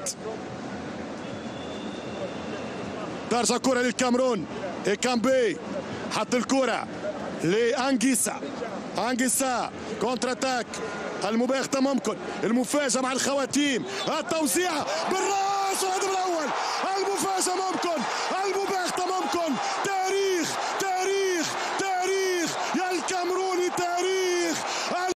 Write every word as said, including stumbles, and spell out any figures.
ترجع كرة للكاميرون. إيكامبي حط الكرة لأنجيسا. أنجيسا كونتر اتاك. المباغتة ممكن، المفاجأة مع الخواتيم، التوزيع بالراس والهدف الأول. المفاجأة ممكن،